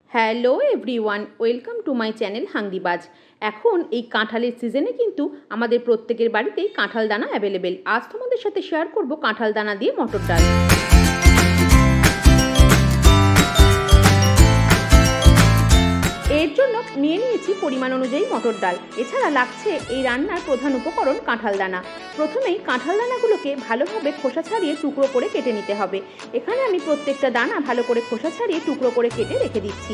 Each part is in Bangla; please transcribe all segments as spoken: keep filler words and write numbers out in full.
Hello everyone, welcome to my channel হাঙ্গিবাজ। এখন এই কাঁঠালের সিজনে কিন্তু আমাদের প্রত্যেকের বাড়িতেই কাঁঠাল দানা অ্যাভেলেবেল। আজ তোমাদের সাথে শেয়ার করব কাঁঠাল দানা দিয়ে মটর ডাল। এর জন্য নিয়ে নিয়েছি পরিমাণ অনুযায়ী মটর ডাল। এছাড়া লাগছে এই রান্নার প্রধান উপকরণ কাঁঠাল দানা। প্রথমেই কাঁঠাল দানাগুলোকে ভালোভাবে খোসা ছাড়িয়ে টুকরো করে কেটে নিতে হবে। এখানে আমি প্রত্যেকটা দানা ভালো করে খোসা ছাড়িয়ে টুকরো করে কেটে রেখে দিচ্ছি।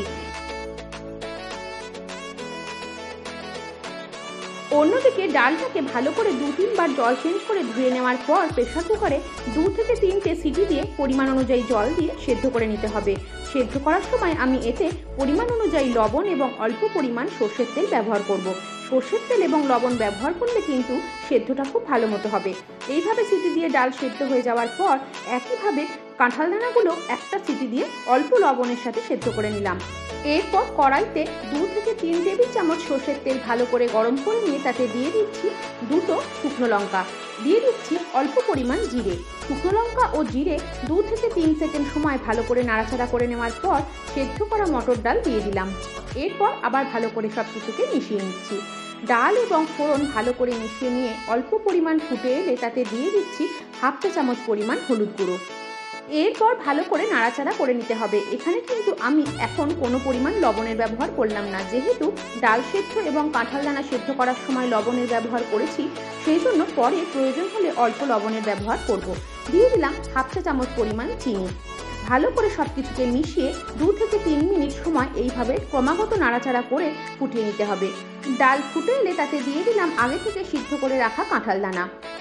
অন্যদিকে ডালটাকে ভালো করে দু তিনবার জল চেঞ্জ করে ধুয়ে নেওয়ার পর প্রেসার কুকারে দু থেকে তিনটে সিটি দিয়ে পরিমাণ অনুযায়ী জল দিয়ে সেদ্ধ করে নিতে হবে। সেদ্ধ করার সময় আমি এতে পরিমাণ অনুযায়ী লবণ এবং অল্প পরিমাণ সর্ষের তেল ব্যবহার করব। সর্ষের তেল এবং লবণ ব্যবহার করলে কিন্তু সেদ্ধটা খুব ভালো মতো হবে। এইভাবে সিটি দিয়ে ডাল সেদ্ধ হয়ে যাওয়ার পর একইভাবে কাঁঠাল দানাগুলো একটা সিটি দিয়ে অল্প লবণের সাথে সেদ্ধ করে নিলাম। এরপর কড়াইতে দু থেকে তিন টেবিল চামচ সর্ষের তেল ভালো করে গরম করে নিয়ে তাতে দিয়ে দিচ্ছি দুটো শুকনো লঙ্কা, দিয়ে দিচ্ছি অল্প পরিমাণ জিরে। শুকনো লঙ্কা ও জিরে দু থেকে তিন সেকেন্ড সময় ভালো করে নাড়াচাড়া করে নেওয়ার পর সেদ্ধ করা মটর ডাল দিয়ে দিলাম। এরপর আবার ভালো করে সব কিছুকে মিশিয়ে নিচ্ছি। ডাল এবং ফোড়ন ভালো করে মিশিয়ে নিয়ে অল্প পরিমাণ ফুটে এলে তাতে দিয়ে দিচ্ছি হাফ চা চামচ পরিমাণ হলুদ গুঁড়ো। এরপর ভালো করে নাড়াচাড়া করে নিতে হবে। এখানে কিন্তু আমি এখন কোনো পরিমাণ লবণের ব্যবহার করলাম না, যেহেতু ডাল সেদ্ধ এবং কাঁঠাল দানা সেদ্ধ করার সময় লবণের ব্যবহার করেছি, সেই জন্য পরে প্রয়োজন হলে অল্প লবণের ব্যবহার করব। দিয়ে দিলাম হাফ চা চামচ পরিমাণ চিনি। ভালো করে সব কিছুকে মিশিয়ে দু থেকে তিন মিনিট সময় এইভাবে ক্রমাগত নাড়াচাড়া করে ফুটিয়ে নিতে হবে। ডাল ফুটে এলে তাতে দিয়ে দিলাম আগে থেকে সিদ্ধ করে রাখা কাঁঠাল দানা।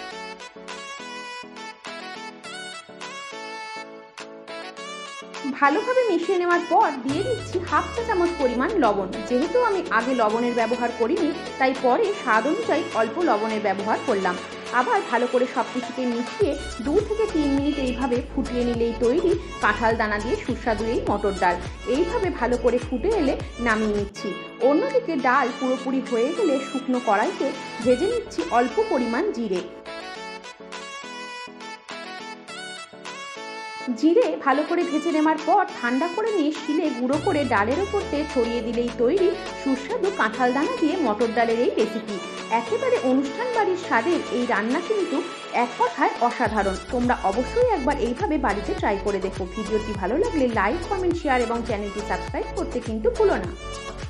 ভালোভাবে মিশিয়ে নেওয়ার পর দিয়ে দিচ্ছি হাফ চা চামচ পরিমাণ লবণ। যেহেতু আমি আগে লবণের ব্যবহার করিনি, তাই পরে স্বাদ অনুযায়ী অল্প লবণের ব্যবহার করলাম। আবার ভালো করে সব কিছুকে মিশিয়ে দু থেকে তিন মিনিট এইভাবে ফুটিয়ে নিলেই তৈরি কাঁঠাল দানা দিয়ে সুস্বাদু এই মটর ডাল। এইভাবে ভালো করে ফুটে এলে নামিয়ে নিচ্ছি। অন্যদিকে ডাল পুরোপুরি হয়ে গেলে শুকনো কড়াইতে ভেজে নিচ্ছি অল্প পরিমাণ জিরে। জিরে ভালো করে ভেজে নেওয়ার পর ঠান্ডা করে নিয়ে শিলে গুঁড়ো করে ডালের ওপর দিয়ে ছড়িয়ে দিলেই তৈরি সুস্বাদু কাঁঠাল দানা দিয়ে মটর ডালের এই রেসিপি। একেবারে অনুষ্ঠান বাড়ির স্বাদের এই রান্না কিন্তু এক কথায় অসাধারণ। তোমরা অবশ্যই একবার এইভাবে বাড়িতে ট্রাই করে দেখো। ভিডিওটি ভালো লাগলে লাইক, কমেন্ট, শেয়ার এবং চ্যানেলটি সাবস্ক্রাইব করতে কিন্তু ভুলো না।